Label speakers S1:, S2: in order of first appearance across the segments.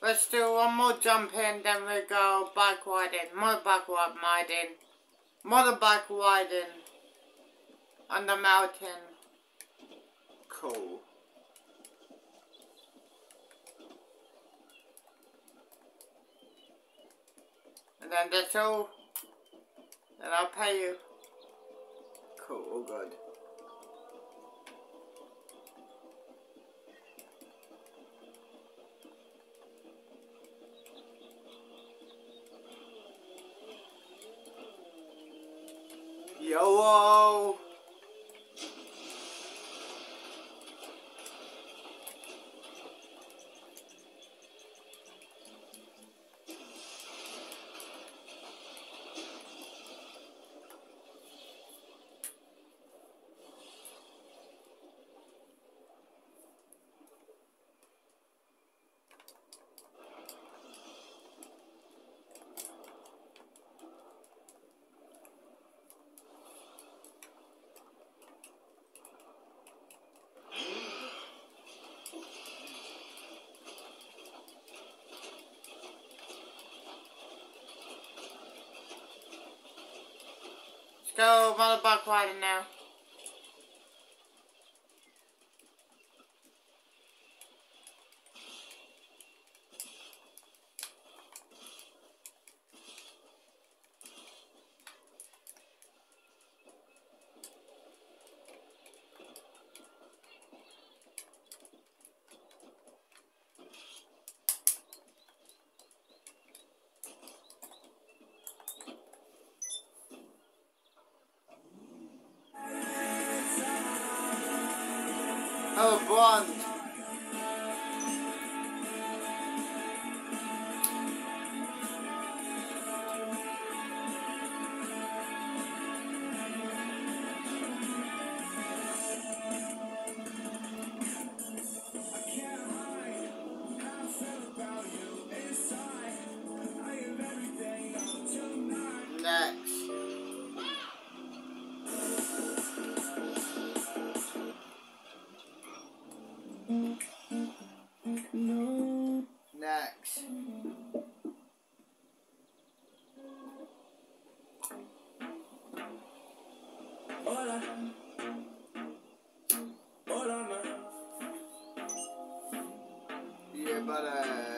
S1: Let's do one more jumping, then we go bike riding, more bike riding, motorbike riding on the mountain. Cool. And then that's all. Then I'll pay you. Cool, all good. Yo-o! Go motorbike riding now. Oh, blonde. Next. Next.
S2: Hola. Hola, man.
S1: Yeah, but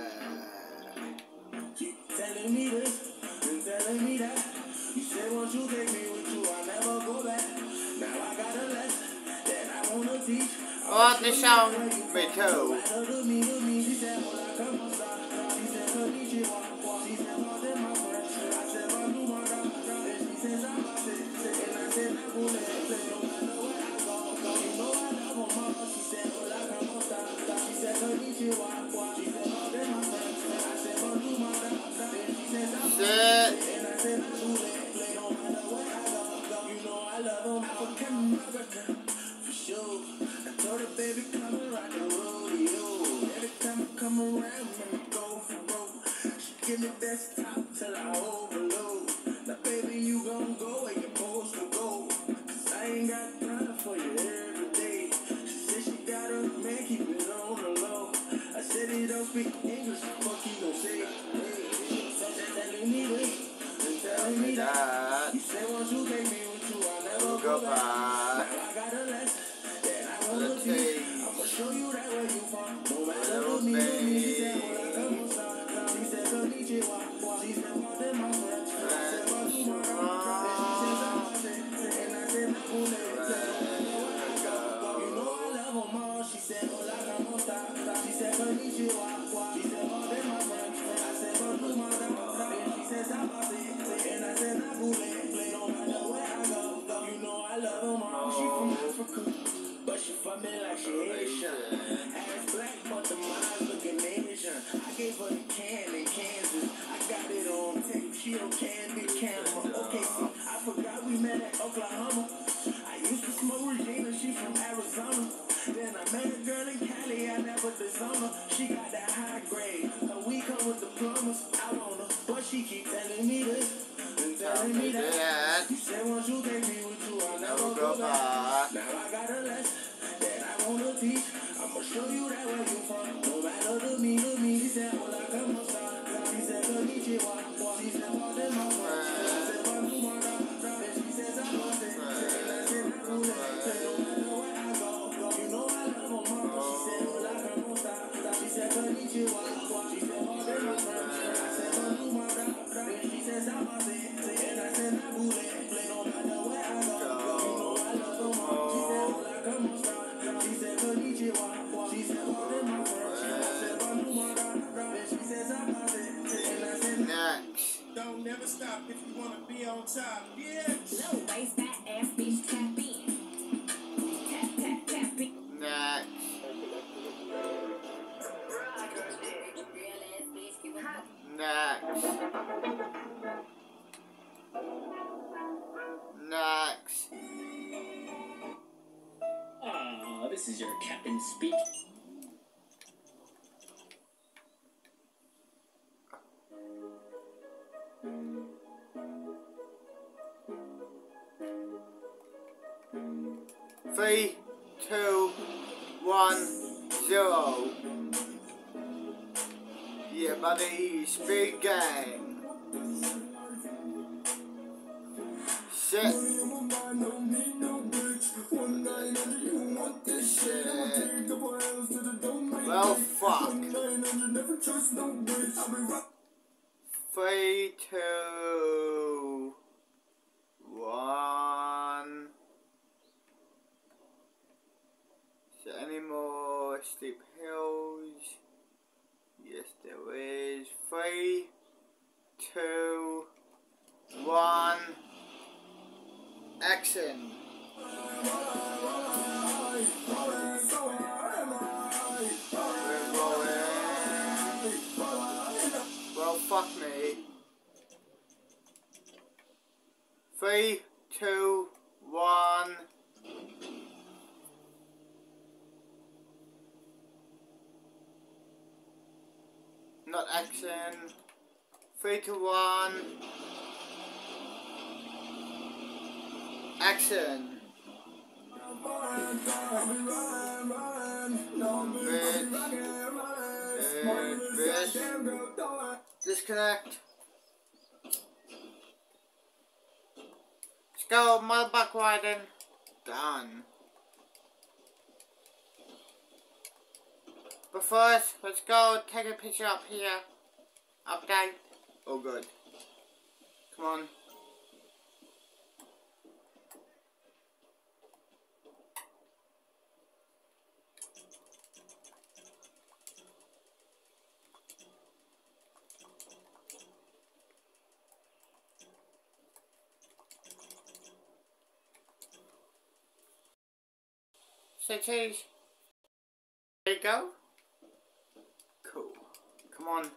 S2: Keep telling me this and telling me that. You said once you take me with you, I'll never go back. Now I got a lesson that I wanna teach.
S1: what the sound me too.
S2: She said, hola, come stop. She said, konnichiwa. She said, pardon my French. I said, bonjour, madame. And she said, sabate. And I said, la boule. No matter where I go, you know I love her, mama. She said, hola, come stop. She said, konnichiwa. She said, pardon my French. I said, bonjour, madame. And she said, sabate. And I said, la boule. No matter where I go, you know I love her, African American. For sure. I told her, baby, come and rock the rodeo. Every time I come around, man, go for broke. She give me that stop till I overload. Now, baby, you gon' go where you're supposed to go. 'Cause I ain't got time for you every day. She said she got a man, keep it on the low. I said he don't speak English, fuck he gon' say. Hey, so they're telling me this, and telling me that. You say once you take me with you, I'll never go back. Now I got a lesson that I wanna teach. I'ma show you that where you from. No matter who me, she said, hola, como stop. She said, konnichiwa. She said, pardon my French. I said, bonjour, madame. And she said, sabate. And I said, la boule. You know I love her more. She said, hola, como stop. She said, konnichiwa. She said, pardon my French. I said, bonjour, madame. And she said, sabate. And I said, la boule. No matter where I go, you know I love her more. She from Africa, but she fuck me like she Asian. Ass black, but the mind looking Asian. I gave her the can in Kansas. I got it on tape. She on candy camera. Okay, see, I forgot we met at Oklahoma. I used to smoke Regina. She from Arizona. Then I met a girl in Cali. I never disowned her. She got that high grade. Her we come with the plumbers. I want her, but she keep telling me this and telling me that. You said once you take me with you, I'll never go back. Now I got a lesson that I wanna teach. I'ma show you that where you from. No matter to me, she said, hola, come top, bitch.
S3: Low waist, fat ass bitch, tap in. Tap, tap, tap in.
S1: Next. Next. Next.
S4: This is your captain speak.
S1: Three, 2, 1, 0. Yeah, buddy, speed gang. Shit. Shit. Well, fuck. 3, 2, 1. Is there any more steep hills? Yes, there is. 3, 2, 1. Action. We're rolling. Well, fuck me. 3, 2, 1. Not action. 3, 2, 1. Action. Bitch. Disconnect. Let's go, motherfucker riding. Done. But first, let's go take a picture up here. Update. Oh, good. Come on. Say cheese. There you go. Cool. Come on.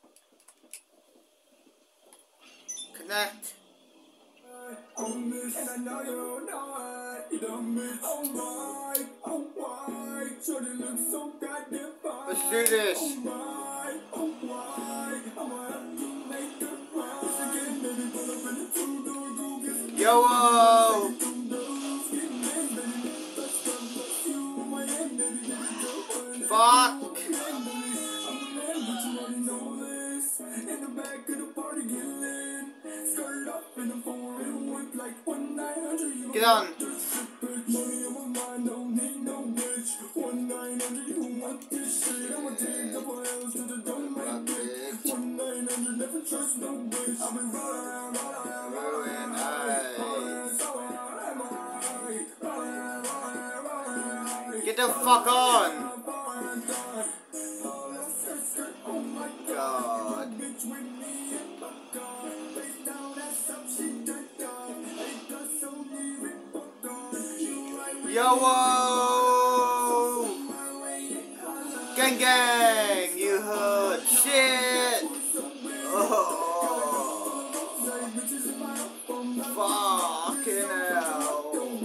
S1: Connect.
S2: And I know you know it. You don't miss. Oh my, oh why? Shorty looks so goddamn fine.
S1: Let's do this.
S2: Oh my, oh why? I'ma have to make it right. This again, baby, pull up in the two-door, go get some.
S1: Yo! Fuck! Get on! Get the fuck on! God. Yo, whoa! Gang gang! You heard shit! Oh. Fucking hell!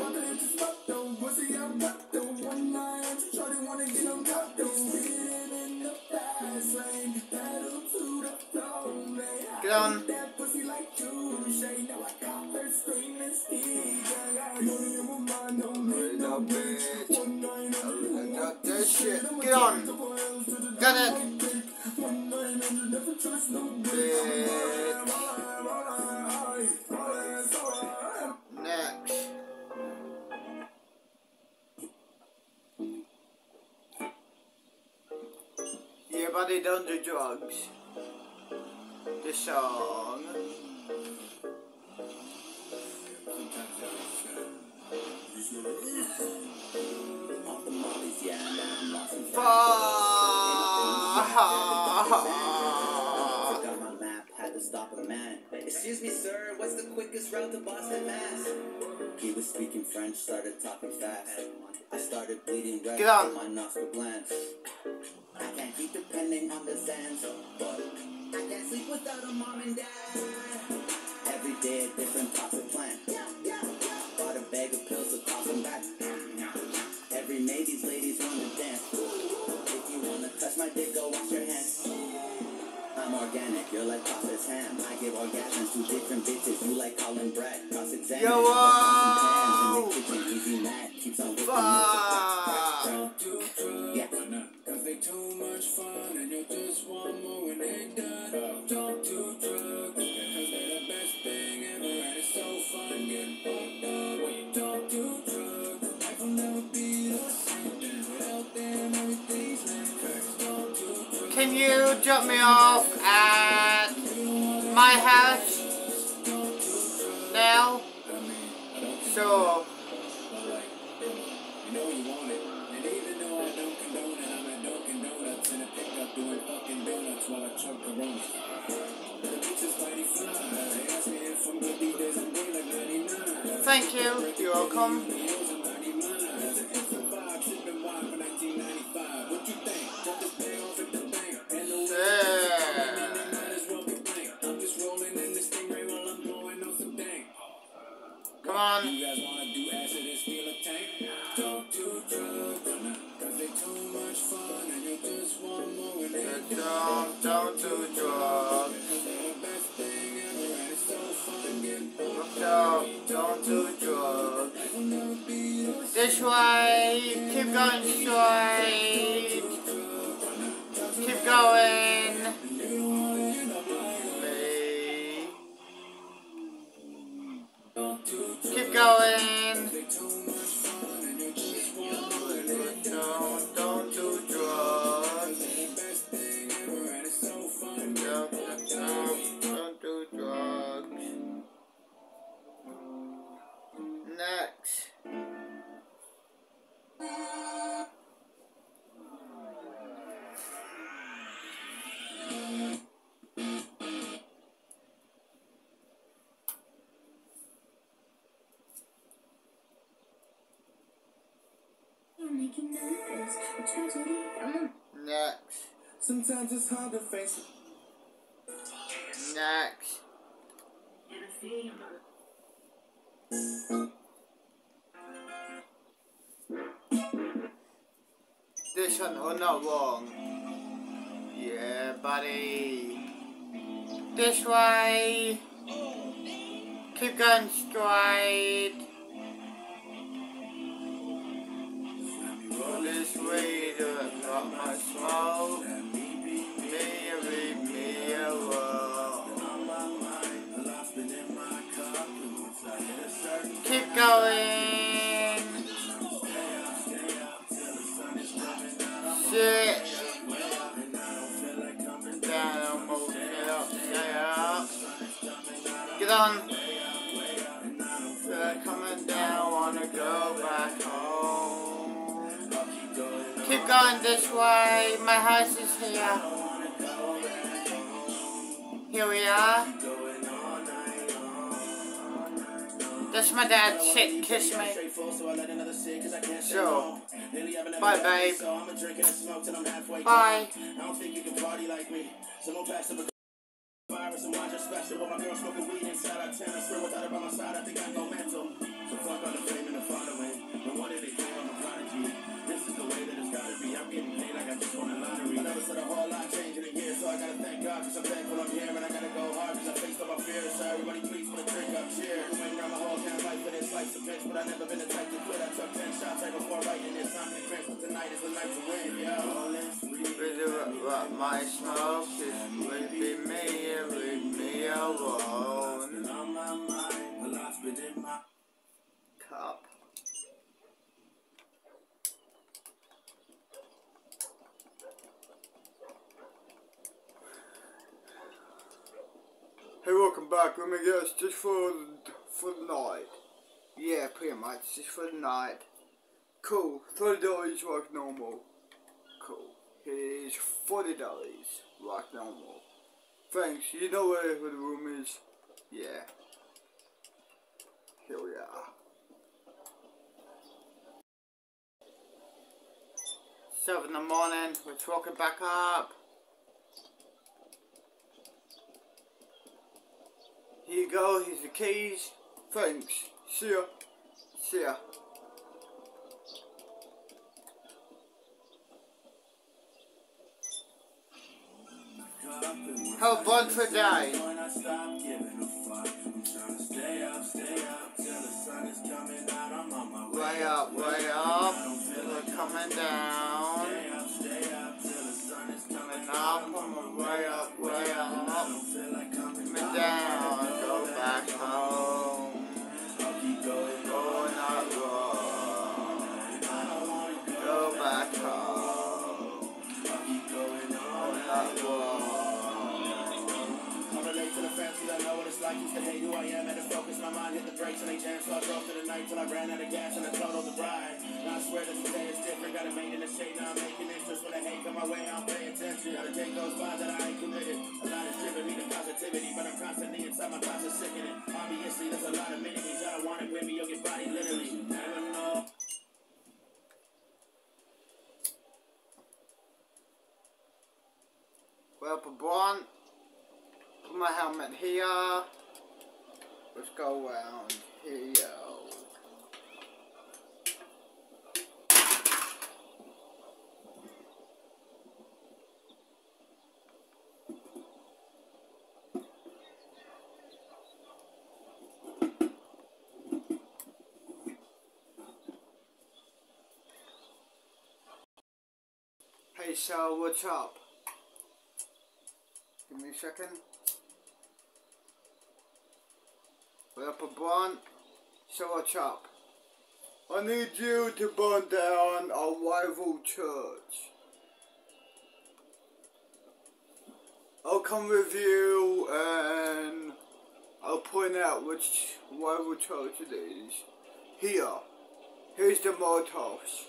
S1: Get on! Little bitch! Got this shit! Get on! Got it! Bitch! Next! Yeah, buddy, don't do drugs. This song. Fuck!
S2: Excuse me, sir, what's the quickest route to Boston, Mass? He was speaking French, started talking fast. I started bleeding red
S1: Get on.
S2: from my nostril glands. I can't keep depending on the Zans, but I can't sleep without a mom and dad. Every day a different toxic plant. Bought a bag of pills to toss them back. Every May these ladies want to dance. If you want to touch my dick, go wash your hands. I'm organic, you're like processed ham. I give orgasms to different bitches. You like Colin Brad, cross-examine.
S1: Yo, whoa!
S2: In the kitchen, easy Mac, keeps on whipping
S1: Fuck!
S2: Yeah.
S5: Cause they too much fun and you just want more when they done. Don't do drugs, cause they're the best thing ever and it's so fun getting fucked up. When you don't do drugs, life will never be the same. Without them, everything's lame. Don't do drugs.
S1: Can you drop me off at my house now? Sure.
S5: You know you want it. And even though I don't condone it, I'm at Dunkin' Donuts in a pickup doing fucking donuts while I chug Corona. The bitches mighty fly. They ask me if I'm good these days. I'm good like 99.
S1: Thank you. You're welcome.
S5: It's a vibe, sipping wine for 1995. What you think? Got this bang off at the bank. And the
S1: Yeah.
S5: might as well be blank. I'm just rolling in this thing right while I'm blowing on some dank.
S1: Come on.
S5: You guys wanna do acid and steal a tank? Don't do drugs, cause they too much fun and you just want more when they
S1: Don't do drugs.
S5: Cause they're the best thing ever and it's so fun getting fucked
S1: Don't do drugs.
S5: Life will never be the same.
S1: This way. Keep going straight. Keep going.
S5: You don't wanna end up like
S1: Me.
S5: don't do drugs.
S1: Keep going.
S5: They too much fun and you just want more when they
S1: Don't do drugs.
S5: They're the best thing ever and it's so fun
S1: Don't do drugs. Next.
S3: You're making nervous. A tragedy.
S1: Next.
S2: Sometimes it's hard to face it.
S1: Next. This one, oh, not wrong. Yeah, buddy. This way. Keep going straight. Roll this way to rock my smoke. Leave me alone. Keep going. Shit. Down, almost stay up. Get on. Coming down, wanna go back home. Keep going this way. My house is here. Here we are. That's my dad. Shit, kiss me. So, bye, babe. Bye.
S2: I don't think you can party like me. Someone pass up a virus and watch her special. But my girl smoking weed inside our tent. I swear without her by my side, I think I go mental. So fuck all the fame and the following. No wonder they think I'm a prodigy. This is the way that it's gotta be. I'm getting paid like I just won a lottery. I never said a whole lot changing in a year, so I gotta thank God, cause I'm thankful I'm here. And I gotta go hard, cause I faced all my fears. So everybody please put a drink up, cheer. I went around my whole damn life for this life's a bitch, but I never been the type to quit. I took 10 shots right before writing this. I'm in cringe, but tonight is the night to win, yo.
S1: With my smoke is leave me alone. Cup. Hey, welcome back. Let me guess, just for the night. Yeah, pretty much, just for the night. Cool. $30 like normal. Cool. Here's $40 like normal. Thanks. You know where the room is. Yeah. Here we are. 7 in the morning, we're walking back up. Here you go, here's the keys. Thanks. See ya. See ya. Have a wonderful day. Way up, way up. We're coming down. Coming up, coming way up, way up. Coming down. Go back home. Going up road. Go back home. Going up road.
S2: To the fancy, I know what it's like. Used to hate who I am, had to focus my mind, hit the brakes and they jam. So I drove through the night till I ran out of gas and I totaled the ride. Now I swear that today is different. Got a main in the shade, now I'm making interest. When the hate come my way, I don't pay attention. Now the day goes by that I ain't committed. A lot is driven me to positivity, but I'm constantly inside my thoughts are sickening. Obviously, there's a lot of mini-me's. I don't want it with me, you'll get body literally. Never know.
S1: Well, Braun. Put my helmet here. Let's go around here. Hey, so what's up? Give me a second. We're up a Braun. So what's up? I need you to burn down a rival church. I'll come with you and I'll point out which rival church it is. Here. Here's the Molotovs.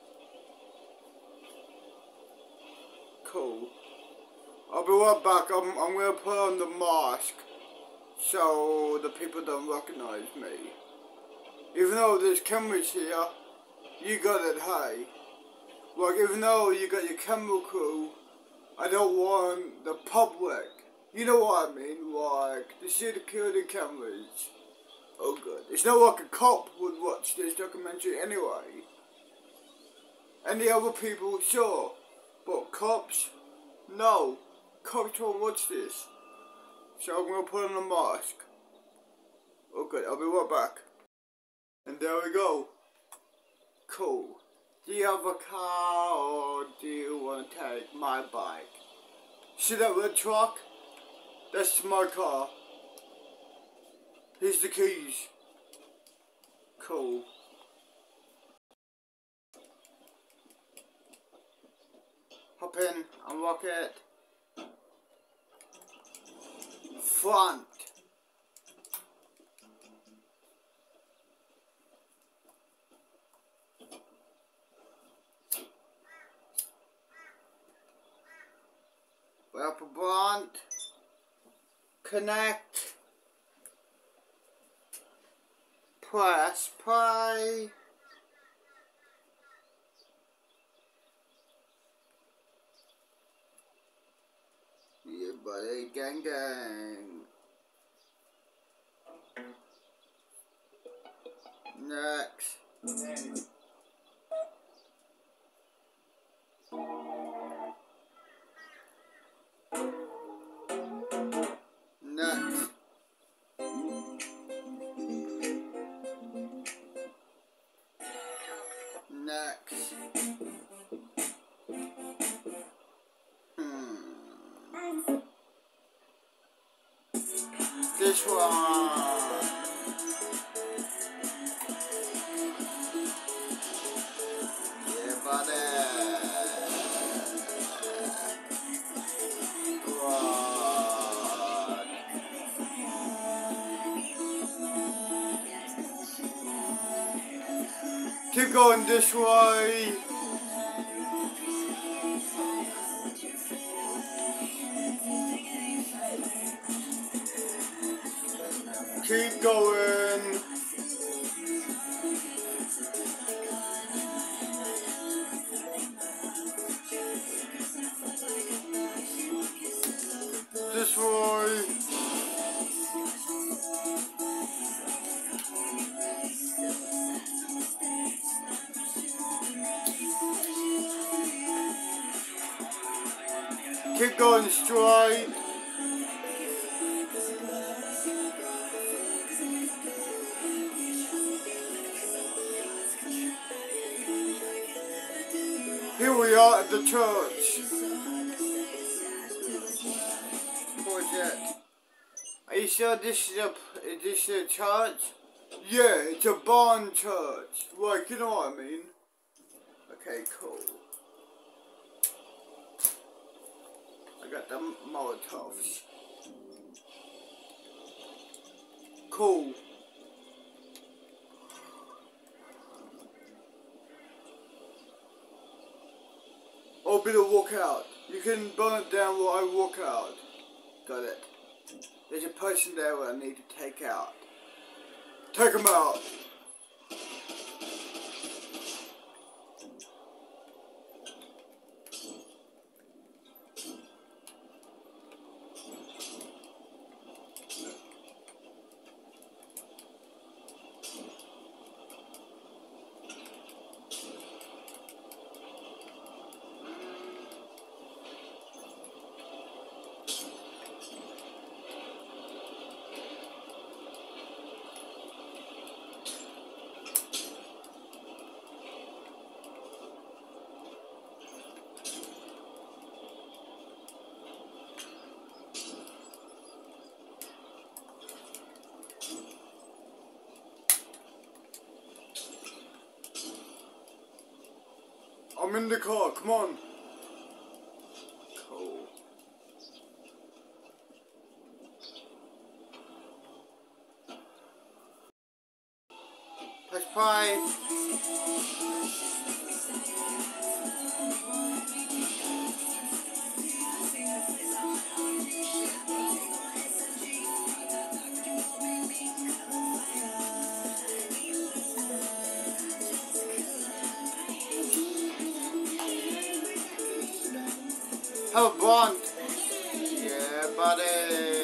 S1: Cool. I'll be right back. I'm gonna put on the mask so the people don't recognize me. Even though there's cameras here, you got it high. Like, even though you got your camera crew, I don't want the public, you know what I mean, like, the security cameras. Oh good. It's not like a cop would watch this documentary anyway. Any other people, sure. But cops? No. Cops won't watch this. So I'm gonna put on a mask. Okay, I'll be right back. And there we go. Cool. Do you have a car or do you want to take my bike? See that red truck? That's my car. Here's the keys. Cool. Hop in, unlock it. Front. We're up a front. Connect. Press play. Yeah, buddy, gang gang. Next. Next. Next. This one. Yeah, buddy. Good. Keep going this way. Keep going. Destroy. Keep going straight. Here we are at the church. What is it? Are you sure this is a church? Yeah, it's a barn church. Like, you know what I mean? Okay, cool. I got the Molotovs. Cool. I'll be the walkout. You can burn it down while I walk out. Got it. There's a person there that I need to take out. Take him out. I'm in the car, come on. Cool. Press play. Have a bond. Yeah, buddy.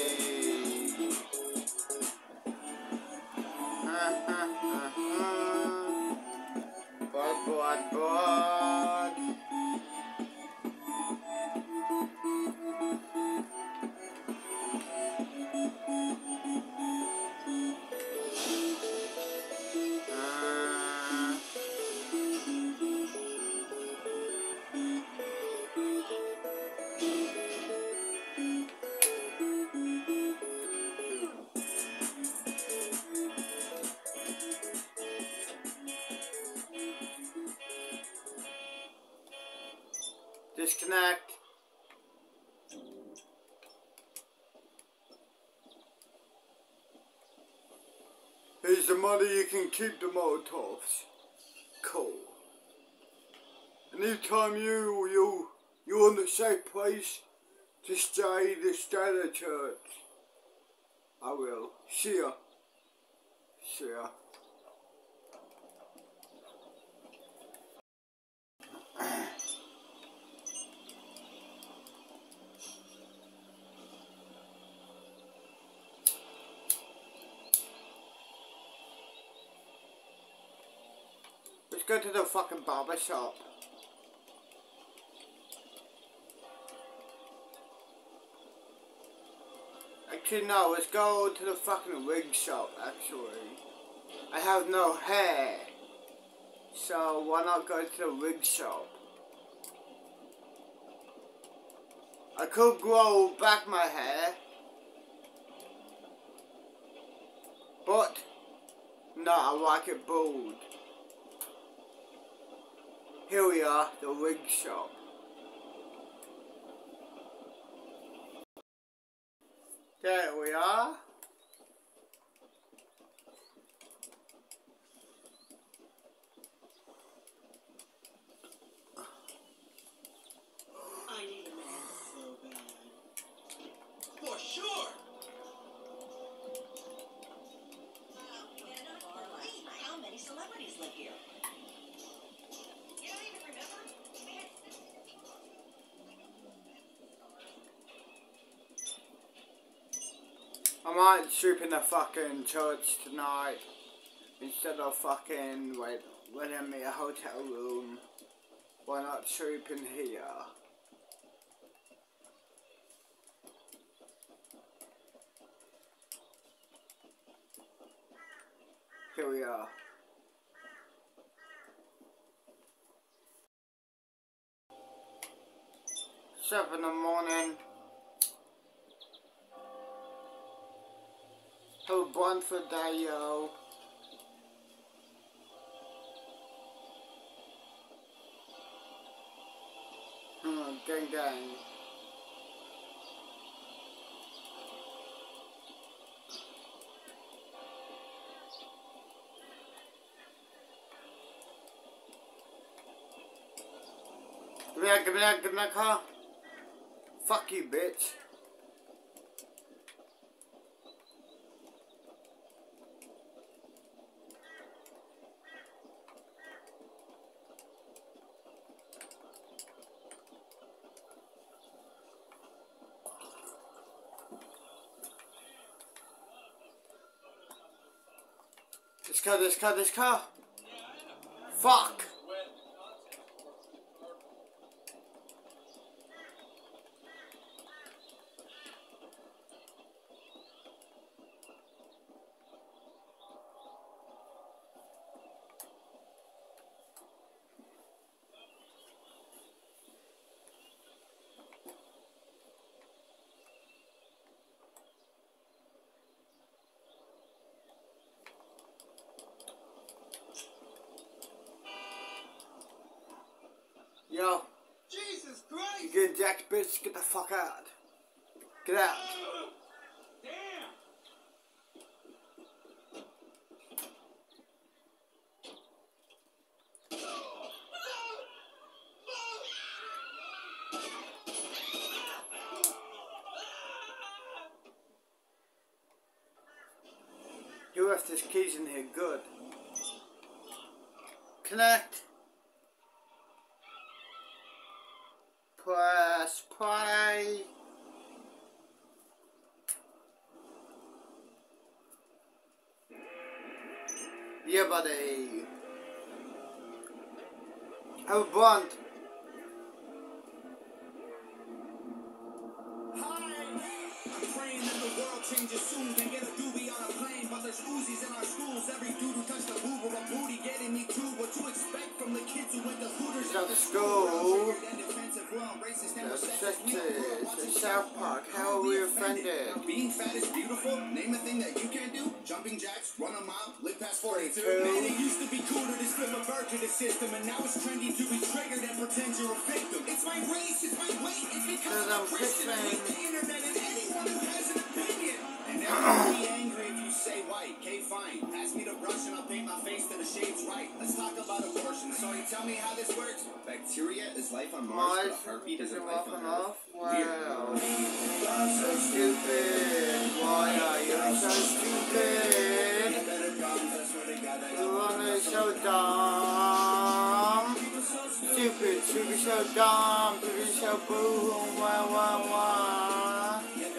S1: Bud. Disconnect. Here's the money, you can keep the Molotovs. Cool. Anytime you're in the safe place to stay at church. I will. See ya. See ya. Let's go to the fucking barber shop. Actually, no, let's go to the fucking wig shop, actually. I have no hair. So, why not go to the wig shop? I could grow back my hair. But, no, I like it bald. Here we are, the wig shop. There we are.
S2: I need a man so bad. For sure.
S1: I might sleep in the fucking church tonight instead of fucking letting me a hotel room. Why not sleep in here? Here we are. 7 in the morning. Have a blunt for day, yo. Gang gang. Give me that car. Fuck you, bitch. This car. Fuck. Yo.
S2: Jesus Christ!
S1: You getting jacked, bitch? Get the fuck out. Get out.
S2: Damn!
S1: You left his keys in here, good. Connect. Press play. Yeah, buddy. Have a blunt.
S2: I'm praying that the world changes soon. Can get a doobie on a plane, but there's Uzis in our schools. Every dude who touched a boob or a booty getting me too. What you expect from the kids who went to Hooters
S1: Go to school. South Park. How are we offended?
S2: Being fat is beautiful. Name a thing that you can't do. Jumping jacks, run a mile, live past 42.
S1: 42.
S2: Man, it used to be cooler to slip a bird to the system, and now it's trendy to be triggered and pretend you're a victim. It's my race, it's my weight, it's because I'm Christian. I hate the internet and anyone who has an opinion. And everyone be angry if you say white. Okay, fine. Pass me the brush and I'll paint my face to the shades right. Let's talk about abortion. So you tell me how this works. Bacteria is life on Mars, but a heartbeat isn't life on Earth.
S1: Wow. I'm so stupid. Why are you so stupid? You're so dumb. Stupid, stupid, so dumb. Stupid, so boom. Wah.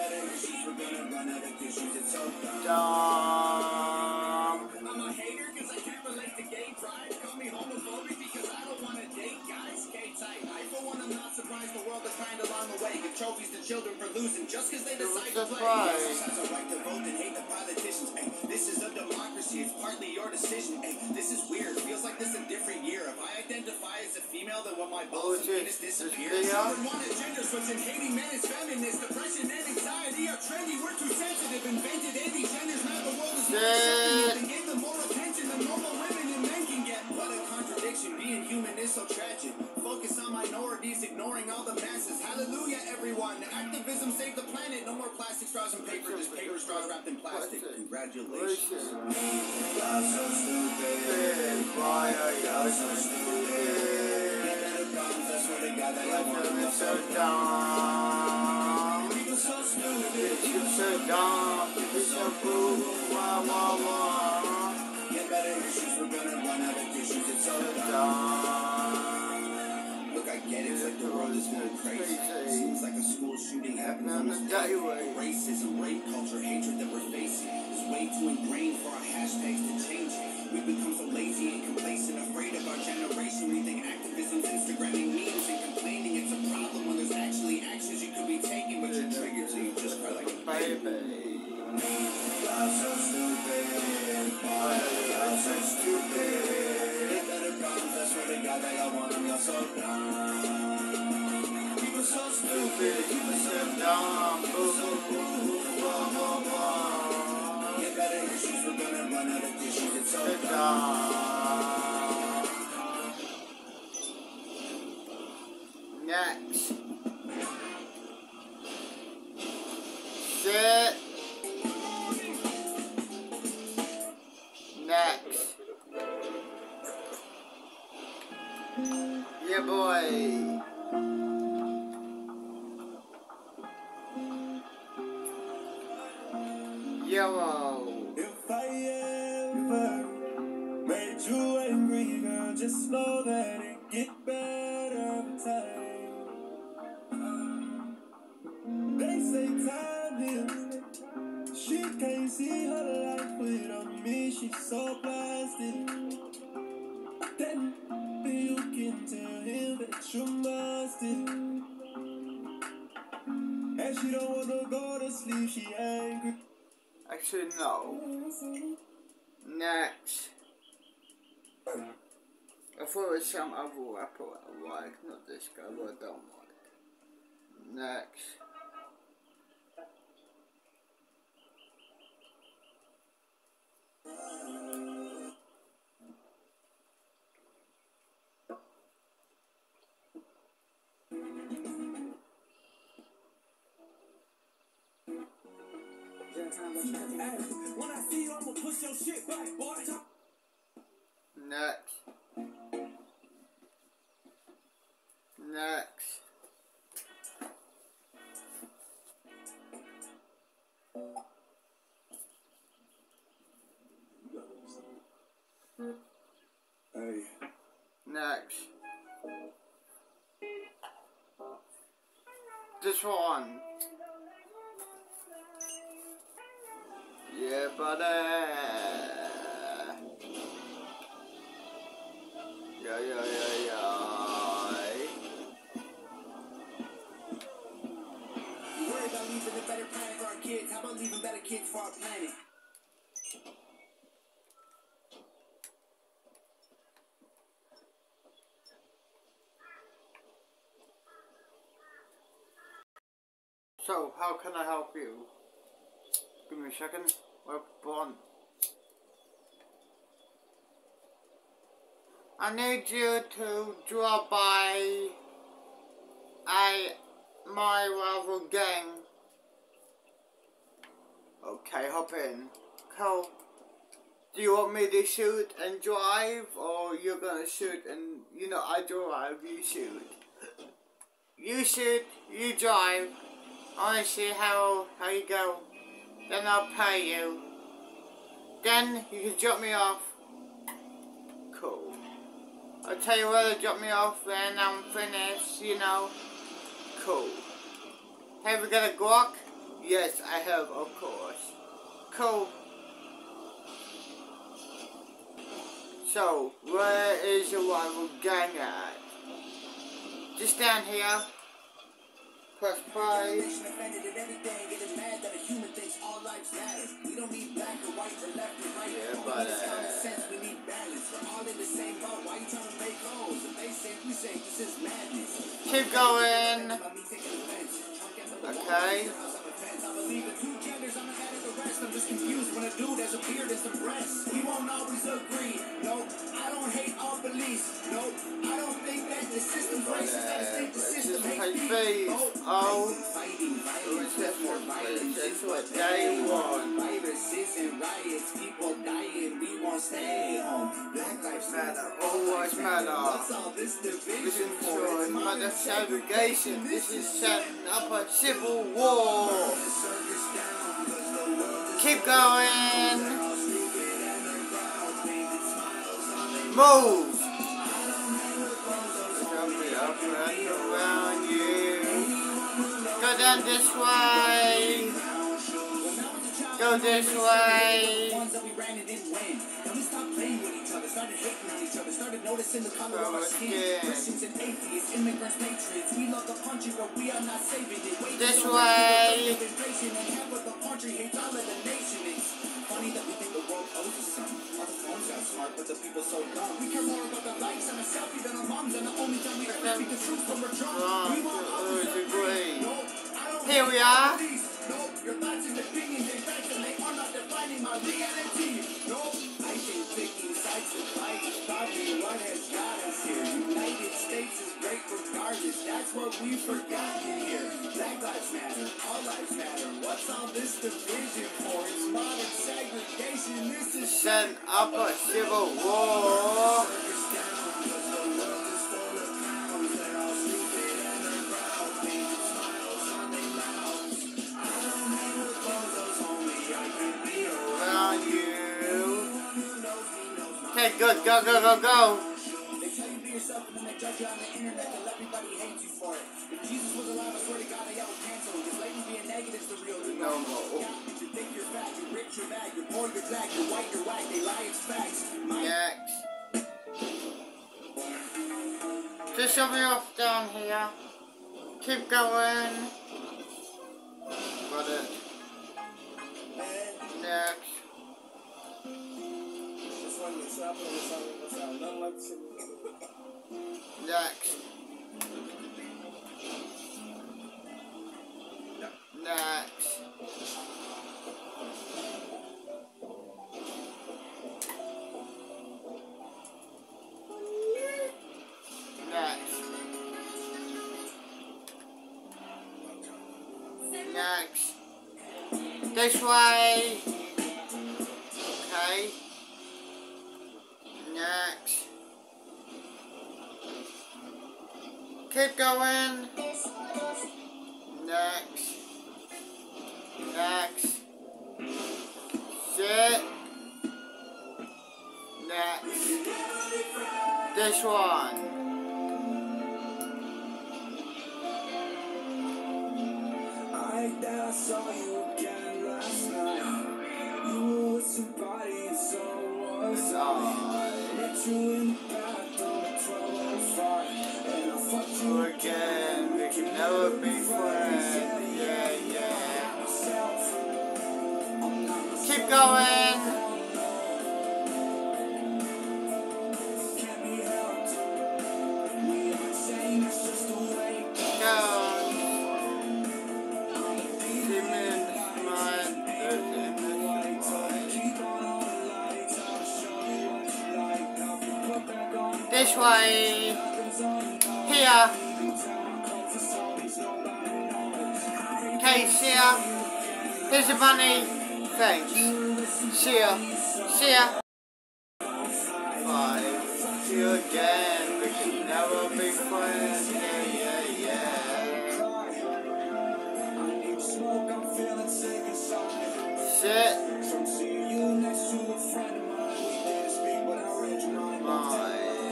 S1: Dumb.
S2: I'm a hater because I can't relate to gay pride. Call me homophobic because I don't want to date guys. K-type. I, for one, I'm not surprised the world is kind along the way. Give trophies to children for losing just because they decide to play. Yes, has a right to vote and hate the politicians. Ay, this is a democracy. It's partly your decision. Ay, this is weird. Feels like this a different year. If I identify as a female, then when my balls and penis disappear. Children want a gender switch and hating men is feminist. Depression and anxiety are trendy. We're too sensitive. Invented any genders. Now the world is more accepting and gave them more attention than normal women and men can get. What a contradiction. Being human is so tragic. Focus on minorities, ignoring all the masses. Hallelujah, everyone. Activism save the planet. No more plastic straws and paper. Just paper straws wrapped in plastic. Congratulations.
S1: I'm so stupid. Why are you so stupid? You're so dumb. You're so stupid. You're so dumb. You're so boom. Wah.
S2: Get better issues. We're gonna run out of tissues. It's so
S1: Dumb.
S2: Look, I get it. It's like the world is going crazy. Seems like a school
S5: school shooting happened
S1: on the daily.
S5: Racism, rape culture, hatred that we're facing is way too ingrained for our hashtags to change it. We've become so lazy and complacent, afraid of our generation. We think activism's Instagramming memes and complaining. It's a problem when there's actually actions you could be taking, but you're triggered, so you just cry like a
S1: baby.
S2: I'm so stupid. I'm so stupid. They better problems, that's what they got. They all want them, you're so dumb. People so stupid. People so dumb. Get better issues, we're gonna run out of tissues. It's so dumb.
S1: Next. Shit. Next. Yeah, boy. Yellow.
S2: If I ever made you angry, girl, just know that it get better with time. They say time heals. She can't see her life without me. She's so blasted. Then you can tell him that you must it. And she don't wanna go to sleep. She angry.
S1: Actually, no. Next. I thought it was some other rapper I like, not this guy, but I don't like. Next.
S2: When I see you, I'ma push your shit back, boy.
S1: Next. Next.
S2: Hey.
S1: Next. This one. Yeah, buddy. Yeah.
S5: You worry about leaving a better planet for our kids. How about leaving better kids for our planet?
S1: So, how can I help you? Give me a second. We're blunt. I need you to drop by my rival gang. Okay, hop in. Cool. Do you want me to shoot and drive, or you're gonna shoot and, you know, I drive, you shoot? You shoot, you drive. I wanna see how you go. Then I'll pay you. Then you can drop me off. Cool. I'll tell you where to drop me off when I'm finished, you know. Cool. Have you got a Glock? Yes, I have, of course. Cool. So, where is your rival gang at? Just down here. Press play. Yeah, but keep going. Okay.
S2: I'm just confused when a dude has a beard and some breasts. We won't always agree. No, I don't hate all police. No, I don't think that the system's racist. I just think the system hates people.
S1: That's what they want.
S2: Viruses and riots, people dying. We won't stay home. Black lives matter.
S1: All lives matter.
S2: What's all this division
S1: This
S2: for?
S1: is mother segregation. This is setting up a civil war. Keep going. Move. Jump it up and around you. Go Go down this way. Go this way.
S2: Ones that we ran and didn't win. And we stopped playing with each other, started hating on each other, started noticing the color of our skin. Christians and atheists, immigrants, patriots. We love the country, but we are not saving it.
S1: This way.
S2: And half of the country hates all of the nation. It's funny that we think the world owes us some. All the phones got smart, but the people so dumb. We care more about the likes and the selfie than our moms, and the only time we ever speak the truth when we're drunk. We want all this agree.
S1: Here we are.
S2: No, your thoughts and opinions and facts, and they are not defining my reality. No, I think picking sides and fighting, probably what has got us here. United States is great regardless, that's what we've forgotten here. Black lives matter, all lives matter. What's all this division for? It's modern segregation. This is
S1: Set up a civil war. Okay, good, go, go, go, go.
S2: They tell you be yourself and then they judge you on the internet till everybody hates you for it. If Jesus was alive, I swear to God, they all cancel. Just letting being negative's the real deal.
S1: No more.
S2: You think you're fat, you're rich, you're bad, you're poor, you're black, you're white, you're white, they lie, it's facts.
S1: Next. Just shove me off down here. Keep going. Got it. Next. Next. Next. Next. Next. This way. Okay. Next. Keep going. Next. Next. Sit. Next. This one.
S2: I saw you again last night. You were with somebody and so was I. Met you in the bathroom at 12:05, and I fucked you
S1: Again, we can never be friends. Yeah, yeah. Keep going.
S2: Can't be helped. We aren't saying it's just the way it goes.
S1: Go. This way. Here. Okay, see ya. Here's the money. Thanks. See ya. See ya. Bye. See you again. We can never be friends. Yeah, yeah, yeah.
S2: I need smoke, I'm feeling sick inside.
S1: Sit.
S2: From seeing you next to a friend of mine, we didn't speak, but I read your mind.
S1: Bye.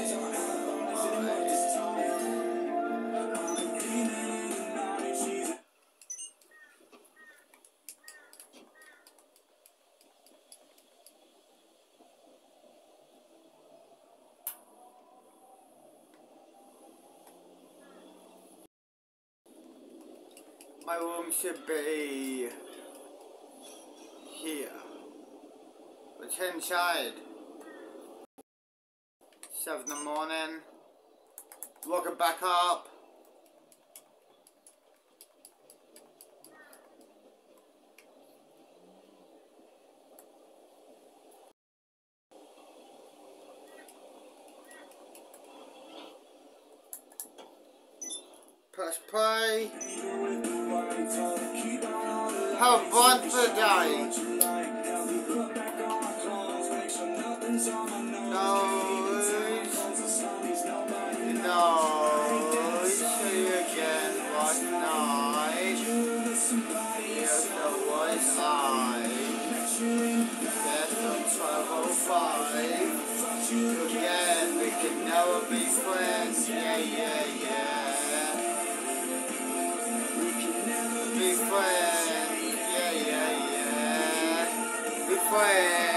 S1: My room should be here. What's inside? 7 in the morning. Lock it back up. Press play. Have fun for the day. Noise. Noise. See you again. What night? Here's the voice I. Death of 1205. Again, we can never be friends. Yeah, yeah, yeah. fue